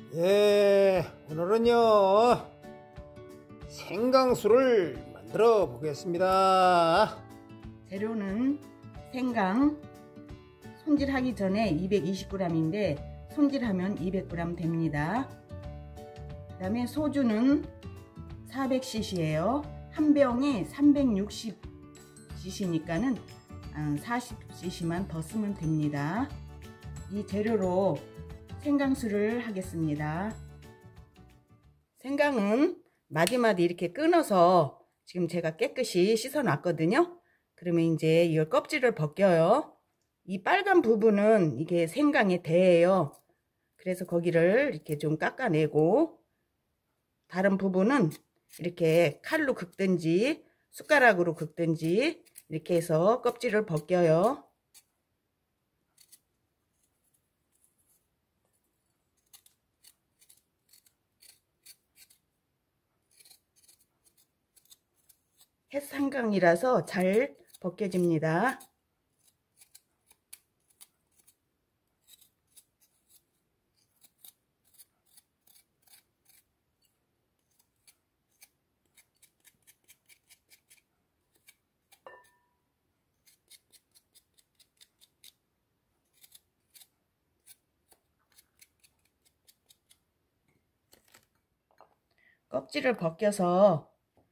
예, 오늘은요 생강수를 만들어 보겠습니다. 재료는 생강 손질하기 전에 220g인데 손질하면 200g 됩니다. 그 다음에 소주는 400cc예요. 한 병에 360cc니까는 40cc만 더 쓰면 됩니다. 이 재료로 생강수를 하겠습니다. 생강은 마디마디 이렇게 끊어서 지금 제가 깨끗이 씻어 놨거든요. 그러면 이제 이 껍질을 벗겨요. 이 빨간 부분은 이게 생강의 대예요. 그래서 거기를 이렇게 좀 깎아내고 다른 부분은 이렇게 칼로 긁든지 숟가락으로 긁든지 이렇게 해서 껍질을 벗겨요. 햇생강이라서 잘 벗겨집니다. 껍질을 벗겨서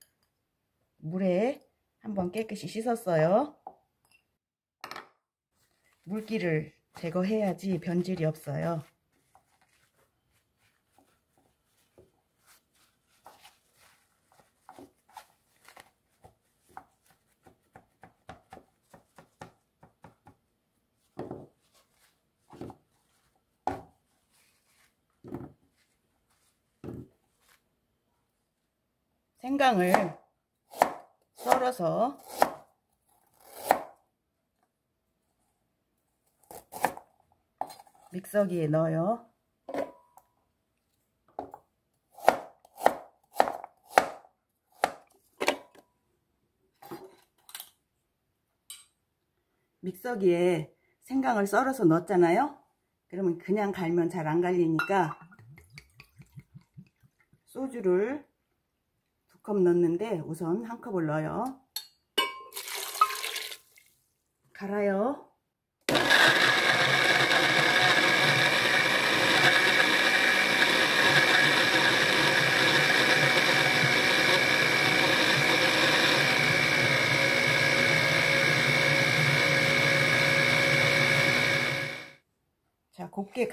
물에 한번 깨끗이 씻었어요. 물기를 제거해야지 변질이 없어요. 생강을 썰어서 믹서기에 넣어요. 믹서기에 생강을 썰어서 넣었잖아요. 그러면 그냥 갈면 잘 안 갈리니까 소주를 2컵 넣는데 우선 1컵을 넣어요. 갈아요. 자, 곱게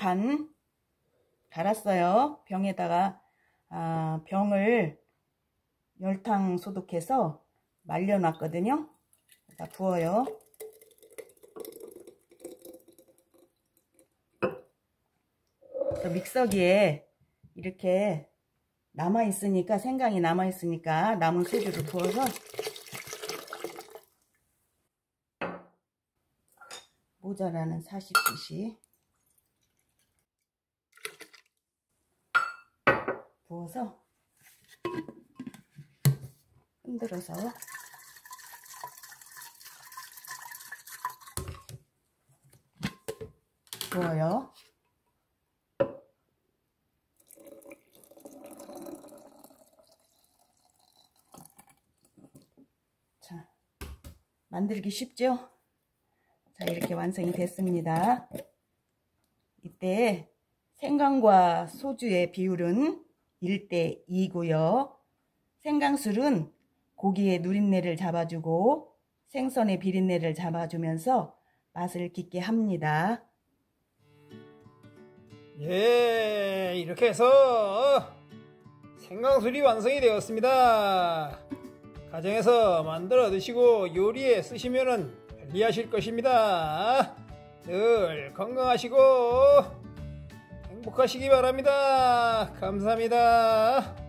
갈았어요. 병에다가 병을 열탕 소독해서 말려놨거든요. 자, 부어요. 믹서기에 이렇게 남아있으니까 생강이 남아있으니까 남은 소주를 부어서 모자라는 40cc 부어서 흔들어서 부어요. 자, 만들기 쉽죠? 자, 이렇게 완성이 됐습니다. 이때 생강과 소주의 비율은 1대 2고요. 생강술은 고기의 누린내를 잡아주고 생선의 비린내를 잡아주면서 맛을 깊게 합니다. 예, 이렇게 해서 생강술이 완성이 되었습니다. 가정에서 만들어 드시고 요리에 쓰시면 편리하실 것입니다. 늘 건강하시고 행복하시기 바랍니다. 감사합니다.